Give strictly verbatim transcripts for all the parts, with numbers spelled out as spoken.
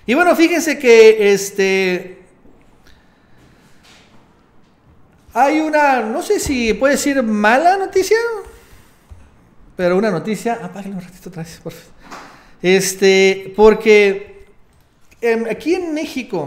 Y bueno, fíjense que este hay una, no sé si puede decir mala noticia, pero una noticia, apáguenlo un ratito otra vez, por favor. Este, porque eh, aquí en México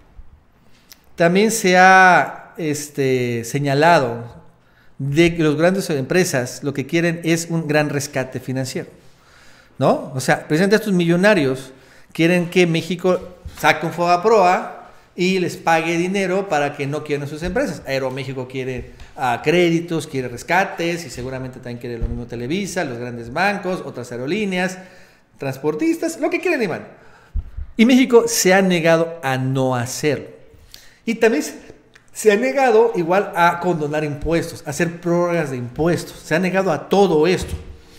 también se ha este, señalado de que las grandes empresas lo que quieren es un gran rescate financiero, ¿no? O sea, precisamente estos millonarios quieren que México saque un FOBAPROA y les pague dinero para que no quieran sus empresas. Aeroméxico quiere uh, créditos, quiere rescates y seguramente también quiere lo mismo Televisa, los grandes bancos, otras aerolíneas, transportistas, lo que quieren y van. Y México se ha negado a no hacerlo. Y también se ha negado igual a condonar impuestos, a hacer prórrogas de impuestos. Se ha negado a todo esto.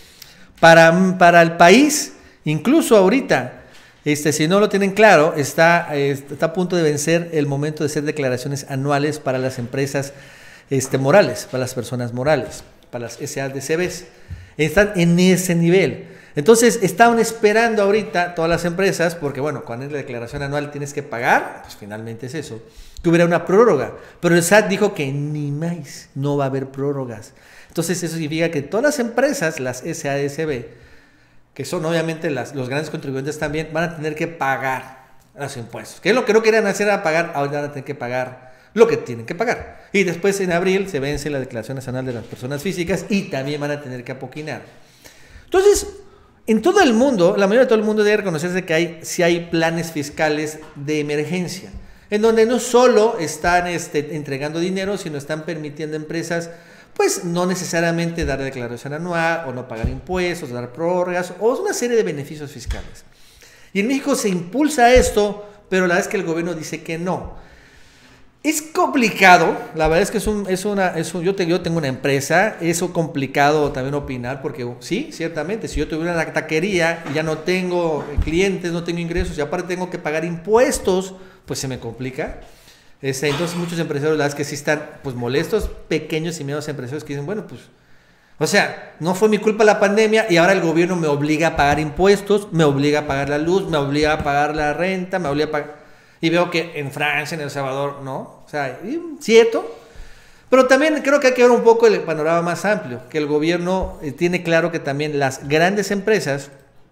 Para, para el país, incluso ahorita, Este, si no lo tienen claro, está, está a punto de vencer el momento de hacer declaraciones anuales para las empresas este, morales, para las personas morales, para las S A D C Bs. Están en ese nivel. Entonces, estaban esperando ahorita todas las empresas, porque bueno, cuando es la declaración anual tienes que pagar, pues finalmente es eso, que hubiera una prórroga. Pero el S A T dijo que ni más, no va a haber prórrogas. Entonces, eso significa que todas las empresas, las S A D C B, que son obviamente las, los grandes contribuyentes también, van a tener que pagar los impuestos. Que es lo que no querían hacer era pagar, ahora van a tener que pagar lo que tienen que pagar. Y después en abril se vence la declaración nacional de las personas físicas y también van a tener que apoquinar. Entonces, en todo el mundo, la mayoría de todo el mundo debe reconocerse que hay, si hay planes fiscales de emergencia, en donde no solo están este, entregando dinero, sino están permitiendo a empresas pues no necesariamente dar declaración anual o no pagar impuestos, dar prórrogas o una serie de beneficios fiscales. Y en México se impulsa esto, pero la verdad es que el gobierno dice que no. Es complicado, la verdad es que es un, es una, es un, yo, te, yo tengo una empresa, es complicado también opinar porque sí, ciertamente, si yo tuviera una taquería y ya no tengo clientes, no tengo ingresos y aparte tengo que pagar impuestos, pues se me complica. Este, entonces muchos empresarios, la verdad es que sí están pues molestos, pequeños y medianos empresarios que dicen, bueno, pues, o sea, no fue mi culpa la pandemia y ahora el gobierno me obliga a pagar impuestos, me obliga a pagar la luz, me obliga a pagar la renta, me obliga a pagar... Y veo que en Francia, en El Salvador, no, o sea, cierto, pero también creo que hay que ver un poco el panorama más amplio, que el gobierno eh, tiene claro que también las grandes empresas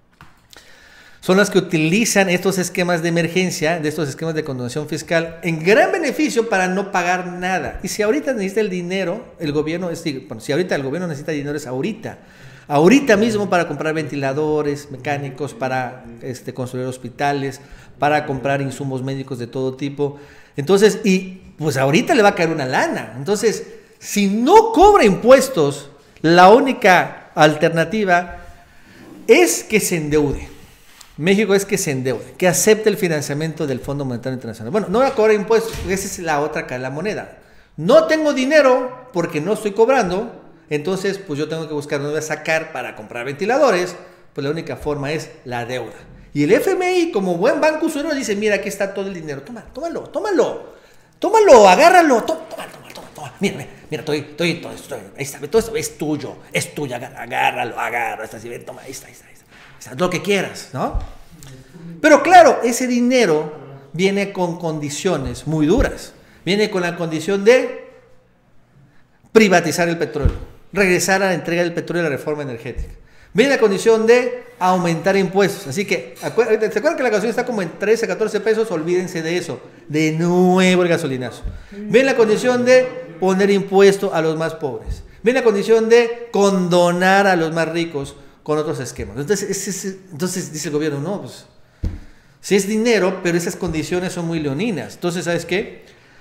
son las que utilizan estos esquemas de emergencia, de estos esquemas de condonación fiscal, en gran beneficio para no pagar nada. Y si ahorita necesita el dinero, el gobierno, es, bueno, si ahorita el gobierno necesita dinero es ahorita. Ahorita mismo para comprar ventiladores mecánicos, para este, construir hospitales, para comprar insumos médicos de todo tipo. Entonces, y pues ahorita le va a caer una lana. Entonces, si no cobra impuestos, la única alternativa es que se endeude. México es que se endeude, que acepte el financiamiento del Fondo Monetario Internacional. Bueno, no voy a cobrar impuestos, esa es la otra cara de la moneda. No tengo dinero porque no estoy cobrando, entonces pues yo tengo que buscar dónde voy a sacar para comprar ventiladores, pues la única forma es la deuda. Y el F M I, como buen banco usuario, dice, mira, aquí está todo el dinero, tómalo, tómalo, tómalo, tómalo, agárralo, tómalo, tómalo, tómalo, tómalo. Mira, mira, mira, estoy, estoy, todo esto, ahí está, todo esto es tuyo, es tuyo, agárralo, agárralo, está así, ven, toma, ahí está, ahí está, ahí está. Lo que quieras, ¿no? Pero claro, ese dinero viene con condiciones muy duras. Viene con la condición de privatizar el petróleo, regresar a la entrega del petróleo y la reforma energética. Viene la condición de aumentar impuestos. Así que, ¿se acuerdan que la gasolina está como en trece, catorce pesos? Olvídense de eso. De nuevo el gasolinazo. Viene la condición de poner impuesto a los más pobres. Viene la condición de condonar a los más ricos con otros esquemas. Entonces, es, es, entonces dice el gobierno, no, pues, sí es dinero, pero esas condiciones son muy leoninas. Entonces, ¿sabes qué?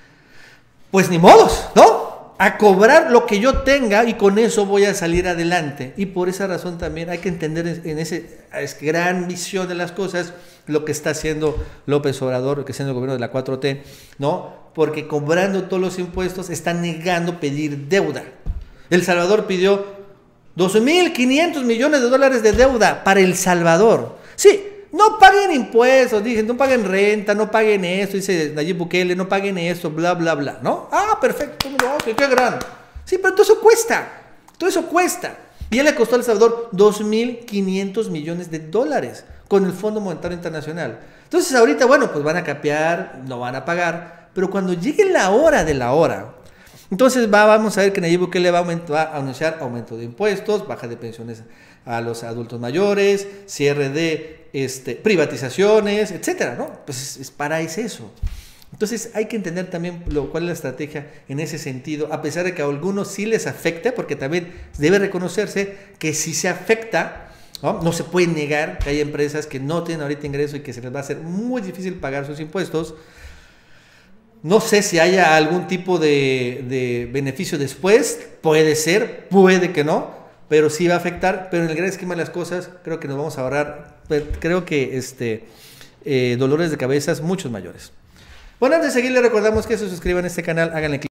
Pues ni modos, ¿no? A cobrar lo que yo tenga y con eso voy a salir adelante. Y por esa razón también hay que entender en esa gran visión de las cosas lo que está haciendo López Obrador, lo que está haciendo el gobierno de la cuatro T, ¿no? Porque cobrando todos los impuestos está negando pedir deuda. El Salvador pidió dos mil quinientos millones de dólares de deuda para El Salvador. Sí, no paguen impuestos, dicen, no paguen renta, no paguen esto, dice Nayib Bukele, no paguen esto, bla, bla, bla, ¿no? Ah, perfecto, no, qué gran. Sí, pero todo eso cuesta, todo eso cuesta. Y él le costó a El Salvador dos mil quinientos millones de dólares con el Fondo Monetario Internacional. Entonces ahorita, bueno, pues van a capear, no van a pagar, pero cuando llegue la hora de la hora, entonces va, vamos a ver que Nayib Bukele va a, aument- va a anunciar aumento de impuestos, baja de pensiones a los adultos mayores, cierre de este, privatizaciones, etcétera, ¿no? Pues es, es para es eso. Entonces hay que entender también lo, cuál es la estrategia en ese sentido, a pesar de que a algunos sí les afecta, porque también debe reconocerse que si se afecta, ¿no? No se puede negar que hay empresas que no tienen ahorita ingreso y que se les va a hacer muy difícil pagar sus impuestos. No sé si haya algún tipo de, de beneficio después, puede ser, puede que no, pero sí va a afectar, pero en el gran esquema de las cosas creo que nos vamos a ahorrar, creo que este, eh, dolores de cabezas muchos mayores. Bueno, antes de seguir, le recordamos que se suscriban a este canal, háganle clic.